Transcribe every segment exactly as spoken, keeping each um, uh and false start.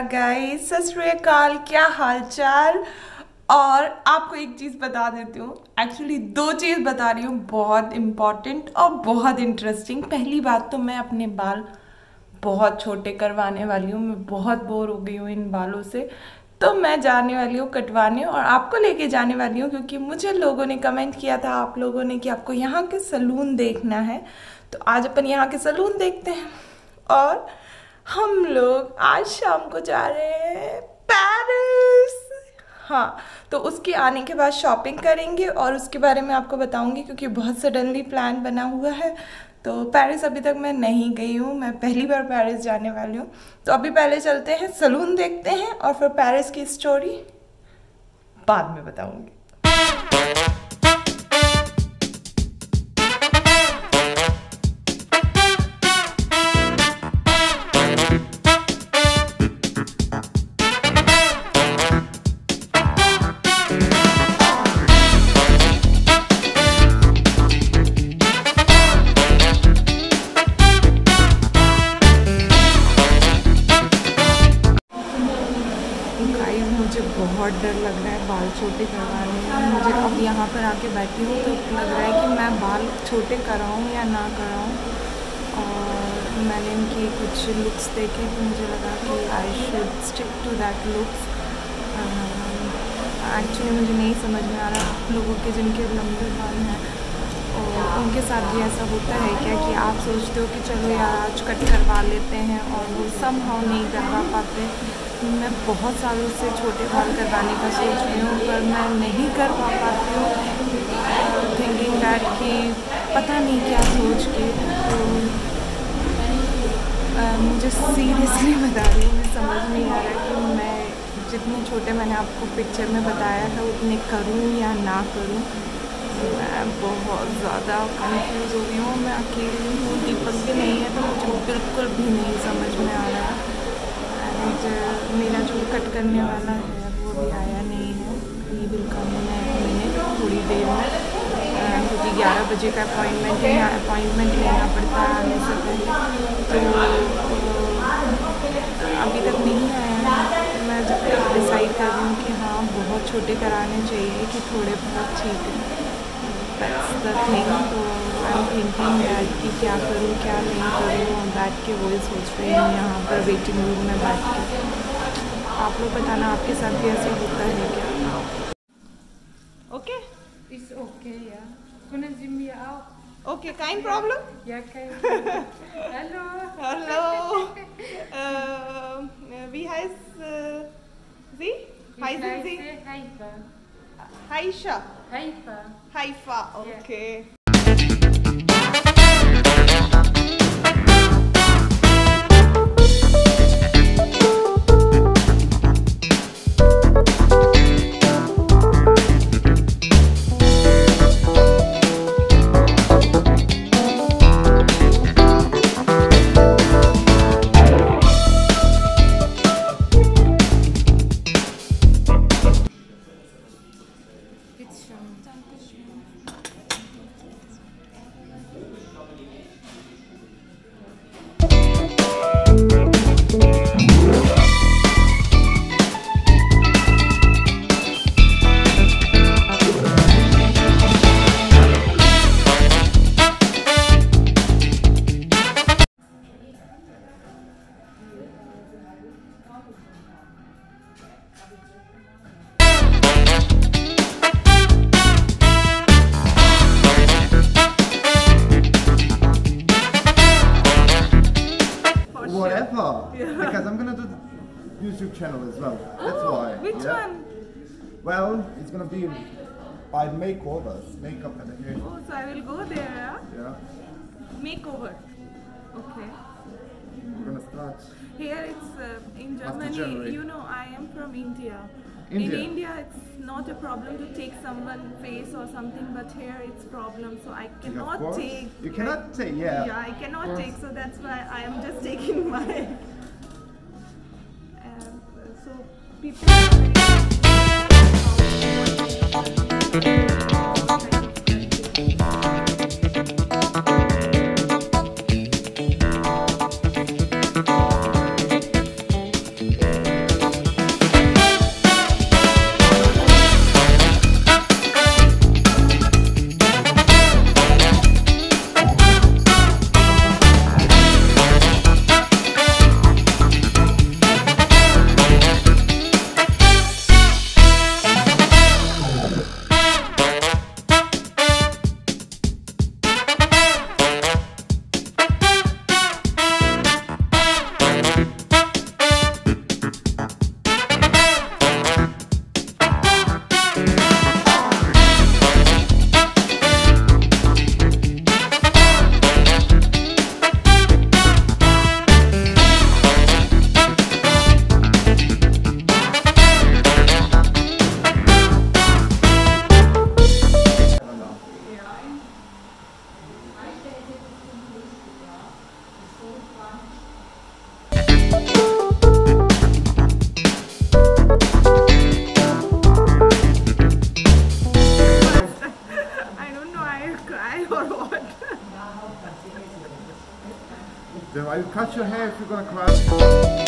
Guys, सत श्री अकाल, क्या हाल चाल। और आपको एक चीज़ बता देती हूँ, एक्चुअली दो चीज़ बता रही हूँ, बहुत इम्पॉर्टेंट और बहुत इंटरेस्टिंग। पहली बात तो मैं अपने बाल बहुत छोटे करवाने वाली हूँ। मैं बहुत बोर हो गई हूँ इन बालों से, तो मैं जाने वाली हूँ कटवाने और आपको लेके जाने वाली हूँ, क्योंकि मुझे लोगों ने कमेंट किया था, आप लोगों ने, कि आपको यहाँ के सलून देखना है। तो आज अपन यहाँ के सलून देखते हैं। और हम लोग आज शाम को जा रहे हैं पेरिस। हाँ, तो उसके आने के बाद शॉपिंग करेंगे और उसके बारे में आपको बताऊंगी, क्योंकि बहुत सडनली प्लान बना हुआ है। तो पेरिस अभी तक मैं नहीं गई हूँ, मैं पहली बार पेरिस जाने वाली हूँ। तो अभी पहले चलते हैं सलून देखते हैं और फिर पेरिस की स्टोरी बाद में बताऊंगी। मुझे बहुत डर लग रहा है बाल छोटे करवाने में। मुझे अब यहाँ पर आके बैठी हूँ तो लग रहा है कि मैं बाल छोटे कराऊँ या ना कराऊँ। और मैंने इनकी कुछ लुक्स देखे तो मुझे लगा कि I should stick to that looks. Actually मुझे नहीं समझ में आ रहा, लोगों के जिनके लंबे बाल हैं और उनके साथ भी ऐसा होता है क्या कि आप सोचते हो कि चलो यार आज कट करवा लेते हैं और वो समहाउ नहीं करवा पाते। मैं बहुत सालों से छोटे बाल करवाने का सोच रही हूँ, पर मैं नहीं करवा पाती हूँ, थिंकिंग दैट कि पता नहीं क्या सोच के। तो आ, मुझे सीरियसली बता रही हूँ, मुझे समझ नहीं आ रहा कि मैं जितने छोटे मैंने आपको पिक्चर में बताया था उतने करूँ या ना करूँ। मैं बहुत ज़्यादा कंफ्यूज हो गई हूँ। मैं अकेली हूँ, दीपक भी नहीं है, तो मुझे बिल्कुल भी नहीं समझ में आ रहा है। एंड मेरा जो कट करने वाला है वो भी आया नहीं है, ये बिल कम है मैंने थोड़ी देर में, क्योंकि ग्यारह बजे का अपॉइंटमेंट है, अपॉइंटमेंट लेना पड़ता है आने से पहले। तो अभी तक नहीं आया है। मैं जब तक डिसाइड कर रही हूँ कि हाँ बहुत छोटे कराने चाहिए कि थोड़े बहुत ठीक है, दैट्स द थिंग। तो आई एम थिंकिंग दैट कि क्या करूँ क्या नहीं करूँ, और बैठ के वही सोच रही हूँ यहाँ पर वेटिंग रूम में बैठ के। आप लोग बताना आपके साथ भी ऐसा होता है क्या? Okay, Ist okay, ja. Können Sie mir auch? Okay, kein Problem? Ja, kein Problem. Hallo. Hallo. äh, wie heißt äh, Sie? Ich Heißen Sie? heiße Haifa. Haisha. Haifa. Haifa, okay. Whatever, Yeah. because I'm gonna do the YouTube channel as well. That's Oh, why. which yeah? one? Well, it's gonna be by makeovers, makeup and hair. Oh, so I will go there, yeah? Yeah, Makeover. Okay. we're gonna start. Here it's uh, in After Germany, January. you know, I am from India. India? In India, it's not a problem to take someone's face or something, but here it's problem. So I Yeah, of cannot course. take. You like- cannot take, yeah. Yeah, I cannot Of course. take. So that's why I am just taking my. And so people. Are very I'll cut your hair if you're gonna cry.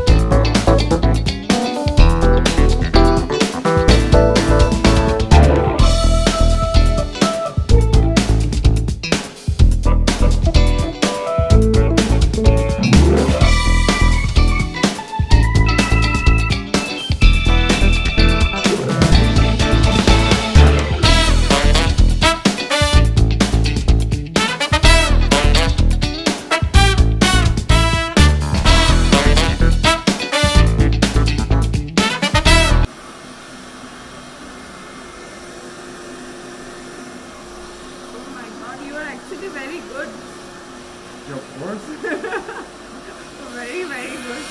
Very good. Of course. Very, very good.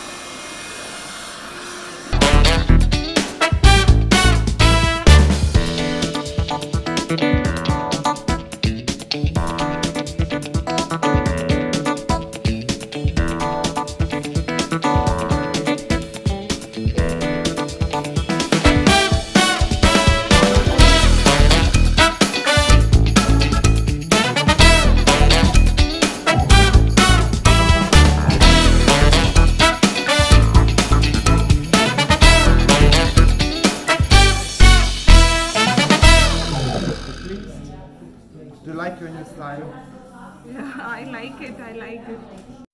Do you like your new style? Yeah, I like it. I like it.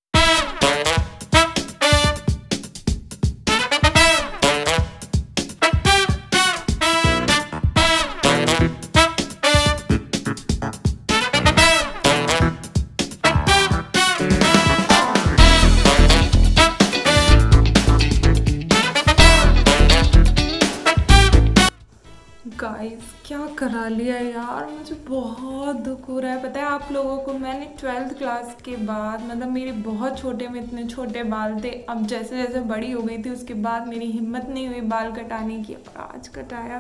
Guys क्या करा लिया यार, मुझे बहुत दुख हो रहा है। पता है आप लोगों को, मैंने ट्वेल्थ क्लास के बाद, मतलब मेरे बहुत छोटे में इतने छोटे बाल थे, अब जैसे जैसे बड़ी हो गई थी उसके बाद मेरी हिम्मत नहीं हुई बाल कटाने की, और आज कटाया।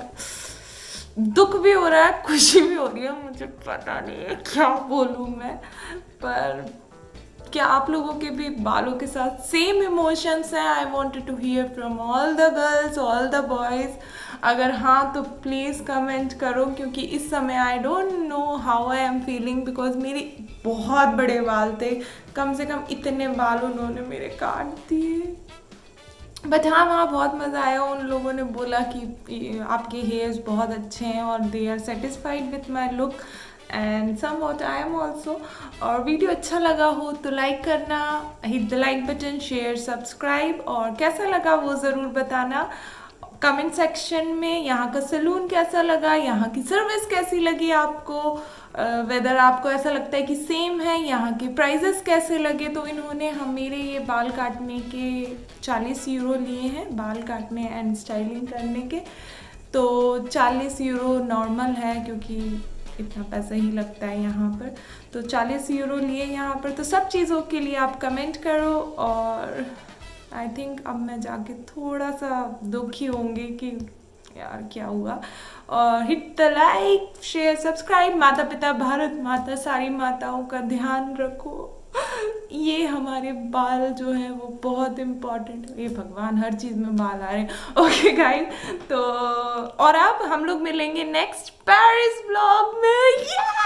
दुख भी हो रहा है, खुशी भी हो रही है, मुझे पता नहीं है क्या बोलूँ मैं। पर क्या आप लोगों के भी बालों के साथ सेम इमोशंस हैं? I wanted to hear from all the girls, all the boys. अगर हाँ तो प्लीज़ कमेंट करो, क्योंकि इस समय I don't know how I am feeling, because मेरे बहुत बड़े बाल थे, कम से कम इतने बाल उन्होंने मेरे काट दिए। बट हाँ, वहाँ बहुत मज़ा आया। उन लोगों ने बोला कि आपके हेयर्स बहुत अच्छे हैं और they are satisfied with my look and some what I am also. और वीडियो अच्छा लगा हो तो लाइक करना, hit the like button, share, subscribe, और कैसा लगा वो ज़रूर बताना कमेंट सेक्शन में। यहाँ का सैलून कैसा लगा, यहाँ की सर्विस कैसी लगी आपको, वेदर आपको ऐसा लगता है कि सेम है, यहाँ के प्राइजेस कैसे लगे। तो इन्होंने हम मेरे ये बाल काटने के चालीस यूरो लिए हैं, बाल काटने एंड स्टाइलिंग करने के। तो चालीस यूरो नॉर्मल है क्योंकि इतना पैसा ही लगता है यहाँ पर, तो चालीस यूरो लिए यहाँ पर। तो सब चीज़ों के लिए आप कमेंट करो, और आई थिंक अब मैं जाके थोड़ा सा दुखी होंगी कि यार क्या हुआ। और hit the like, share, subscribe. माता पिता, भारत माता, सारी माताओं का ध्यान रखो। ये हमारे बाल जो है वो बहुत इम्पोर्टेंट है। ये भगवान, हर चीज़ में बाल आ रहे हैं। ओके गाइस, तो और अब हम लोग मिलेंगे नेक्स्ट पेरिस ब्लॉग में।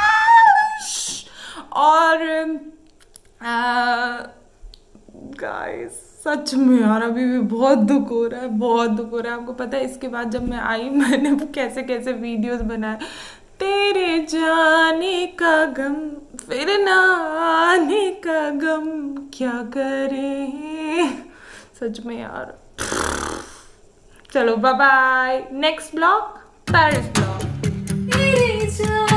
यस! और गाइस सच में यार अभी भी बहुत दुख हो रहा है, बहुत दुख हो रहा है। आपको पता है इसके बाद जब मैं आई, मैंने कैसे कैसे वीडियोस बनाए। तेरे जाने का गम, फिर ना आने का गम, क्या करें सच में यार। चलो bye bye, next blog Paris blog.